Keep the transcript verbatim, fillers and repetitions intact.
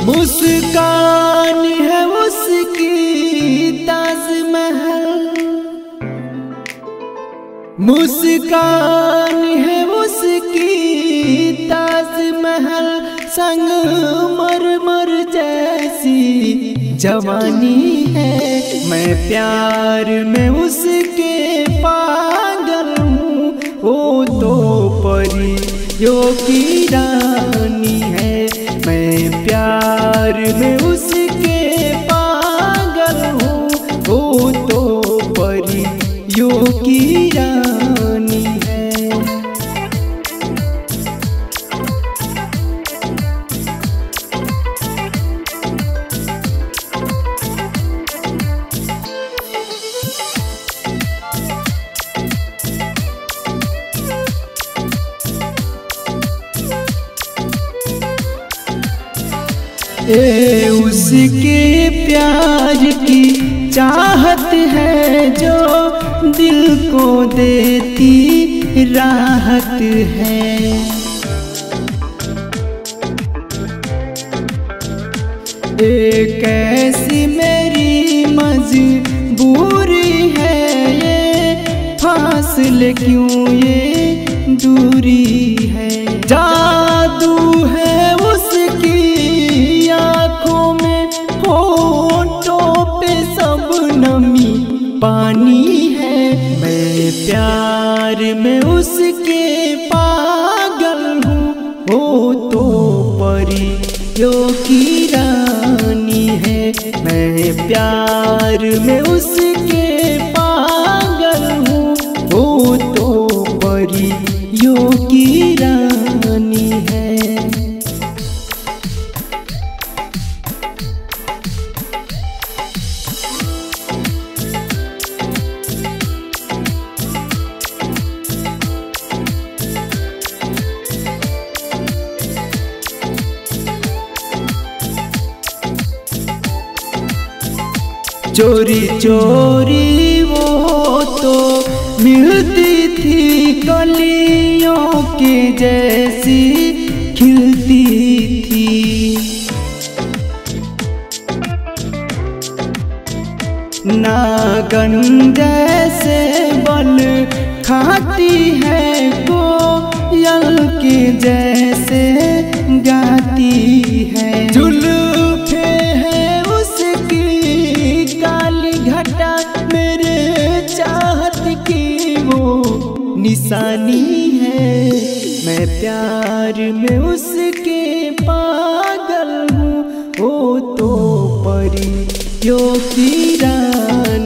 मुस्कान है उसकी ताजमहल, मुस्कान है उसकी ताजमहल, संगमरमर जैसी जवानी है। मैं प्यार में उसके पागल हूँ, वो तो परियों की रानी है। मैं प्यार में उसके पागल हूँ, वो तो परियों की रानी है। ए उसके प्यार की चाहत है जो दिल को देती राहत है। एक ऐसी मेरी मजबूरी है, ये फासले क्यों ये दूरी है। जादू है उसकी आँखों में, होठों पे सब नमी पानी है। मैं प्यार में उसके पागल हूँ, वो तो परियों की रानी है। मैं प्यार में उसके पागल हूँ, वो तो परियों की रानी है। चोरी चोरी वो तो मिलती थी, कलियों के जैसी खिलती थी। नागन जैसे बल खाती है, कोयल के जैसे गाती है। जुल्फे है उसकी काली घटा, मेरे चाहत की वो निशानी है। मैं प्यार में उसके पागल हूँ, वो तो परियों की रानी